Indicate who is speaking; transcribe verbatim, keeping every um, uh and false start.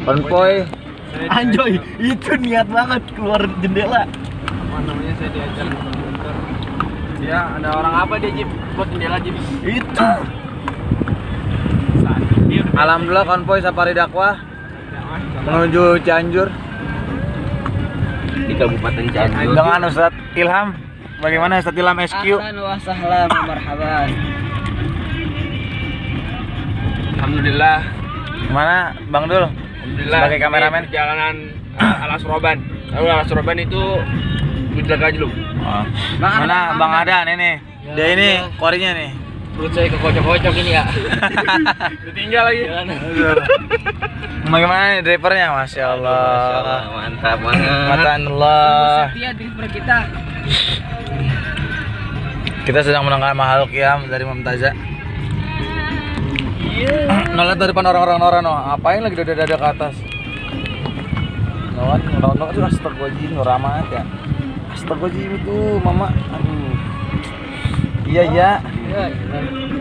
Speaker 1: konvoy.
Speaker 2: Anjoy, itu niat banget keluar jendela.
Speaker 3: Apa namanya, saya diajak muter. Ya, ada orang apa dia Jip? Buat jendela Jip.
Speaker 2: Itu.
Speaker 1: Alhamdulillah konvoy safari dakwah menuju Cianjur
Speaker 3: Di Kabupaten Cianjur.
Speaker 1: dengan Ustadz Ilham. Bagaimana Ustadz Ilham S Q?
Speaker 4: Ahlan wa sahlan wa marhaban.
Speaker 3: Alhamdulillah.
Speaker 1: Gimana Bang Dul?
Speaker 3: Alhamdulillah.
Speaker 1: Sebagai kameramen.
Speaker 3: Ini Perjalanan uh, Alas Roban. Lalu Alas Roban itu Bujaga Jeluk.
Speaker 1: Oh. Mana Bang Adan ini? Dia ini korinya nih.
Speaker 3: Perut saya kekocok-kocok ini ya. Ditinggal lagi.
Speaker 1: Bagaimana nih drivernya? Masya Allah.
Speaker 3: Mantap banget.
Speaker 1: Matanullah.
Speaker 4: Setia driver kita.
Speaker 1: Kita sedang mendengar mahal qiyam dari Mumtazah. Ngeliat dari depan orang-orang Nora no, ngapain lagi dada-dada ke atas? Noran, orang-orang itu astagfirullahaladzim, Noramat ya. Astagfirullahaladzim itu, mama. Aduh. Iya, iya.